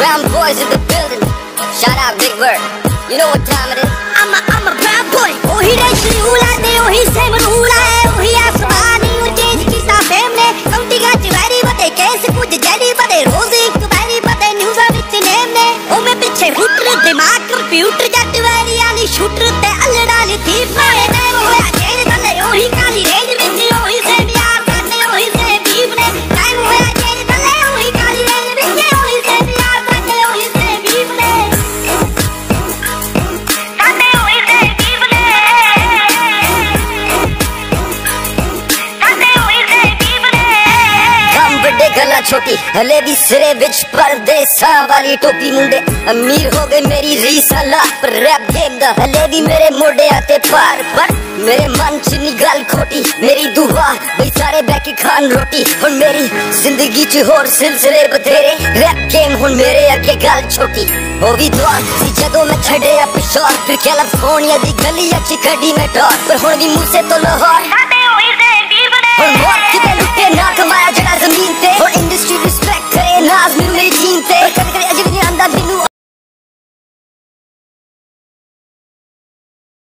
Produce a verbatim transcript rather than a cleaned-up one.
Brown boys in the building. Shout out Big Bird. You know what time it is? I'm a, I'm a brown boy. ओही रेशमी उला दे ओही same रूला है ओही आसमानी वो चेंज किसा फेम ने कमटी का चिवारी बते कैसे कुछ जैली बते रोज एक बारी बते न्यूज़ विच नेम ने ओ मैं पीछे हुटर दिमाग कंप्यूटर जट वाली आनी शूटर ते अल्लड़ा ली थी फाए ने होया जेल तले ओही काली रेंज विच ओही सेम यार करने ओही से बीब ने टाइम होया जेल तले ओही काली रेंज विच ओही सेम यार करने ओही से बीब ने करने ओही से बीब ने करने ओही से बीब ने हम बड़े गला छोटी हले भी सिरे विच परदेसा वाली टोपी मुंडे अमीर हो गए मेरी रीस अल्लाह पर रैप गेम दा हले भी मेरे मोड़े आते पार पर मेरे मन च नी गल खोटी मेरी दुआ बई सारे बैठ खान रोटी हुन मेरी जिंदगी च होर सिलसिले बथेरे रैप गेम हुन मेरे अगे गल छोटी हो भी दुआ सी जदों मैं छड़े पिछोर फिर कैलिफोर्निया दी गली च कड्डी मैं डॉर पर हुन भी मूसे तो लाहौर